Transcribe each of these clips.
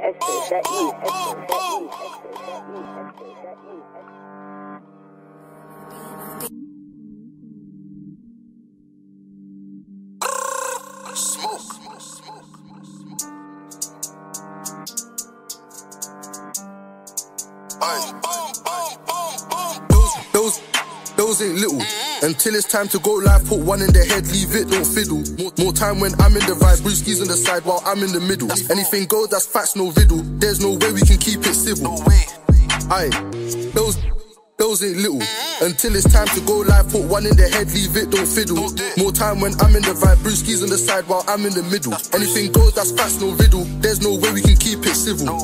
Those ain't little. Until it's time to go live, put one in the head, leave it, don't fiddle. More time when I'm in the vibe, brewskis on the side while I'm in the middle. Anything goes, that's facts, no riddle. There's no way we can keep it civil. Aye, those ain't little. Until it's time to go live, put one in the head, leave it, don't fiddle. More time when I'm in the vibe, brewskis on the side while I'm in the middle. Anything goes, that's facts, no riddle. There's no way we can keep it civil.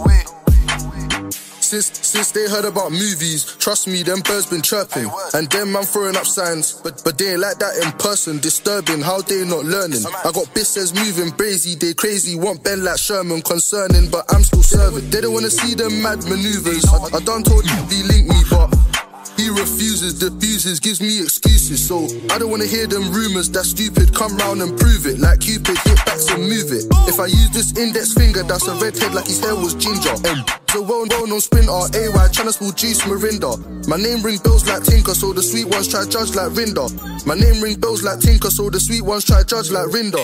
Since they heard about movies, trust me, them birds been chirping. And them man throwing up signs, but they ain't like that in person. Disturbing how they not learning. I got bitches moving brazy, they crazy, want Ben like Sherman. Concerning, but I'm still serving. They don't wanna see them mad maneuvers. I done told you he link me, but he refuses, diffuses, gives me excuses. So I don't wanna hear them rumors, that's stupid. Come round and prove it, like Cupid, hit backs and move it. If I use this index finger, that's a redhead like his hair was ginger. So well-known sprinter, AY, tryna spill juice, Mirinda. My name ring bells like Tinker, so the sweet ones try judge like Rinda. My name ring bells like Tinker, so the sweet ones try judge like Rinda.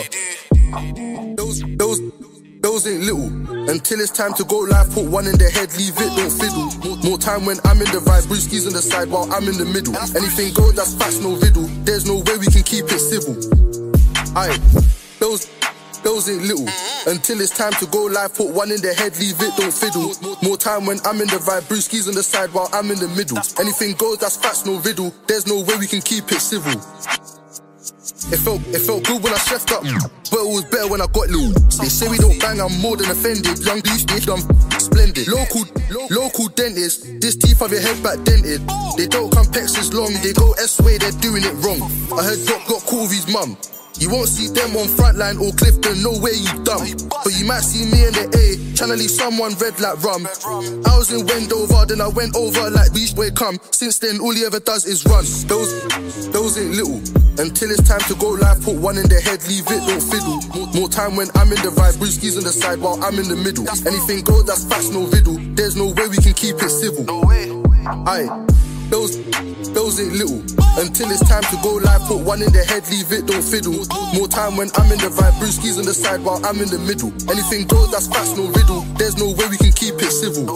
Those ain't little. Until it's time to go live, put one in the head, leave it, don't fiddle. More time when I'm in the vibe, brewskis on the side while I'm in the middle. Anything goes, that's facts, no riddle. There's no way we can keep it civil. Aye, those ain't little. Until it's time to go live, put one in the head, leave it, don't fiddle. More time when I'm in the vibe, brewskis on the side while I'm in the middle. Anything goes, that's facts, no riddle. There's no way we can keep it civil. It felt good when I chefed up, but it was better when I got low. They say we don't bang, I'm more than offended. Young beast, I'm splendid. Local dentist, this teeth have your head back dented. They don't come Texas long, they go S-way, they're doing it wrong. I heard Doc got caught with his mum. You won't see them on Frontline or Clifton, no way you dumb. But you might see me in the A, tryna leave someone red like rum. I was in Wendover, then I went over like Beach Boy come. Since then, all he ever does is run. Those ain't little. Until it's time to go live, put one in the head, leave it, don't fiddle. More time when I'm in the vibe, brewskis on the side while I'm in the middle. Anything goes, that's facts, no riddle. There's no way we can keep it civil. Aye, those ain't little. Until it's time to go live, put one in the head, leave it, don't fiddle. More time when I'm in the vibe, brewskis on the side while I'm in the middle. Anything goes, that's facts, no riddle. There's no way we can keep it civil.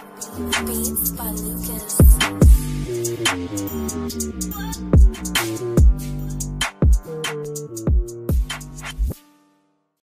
Beats by Lucas.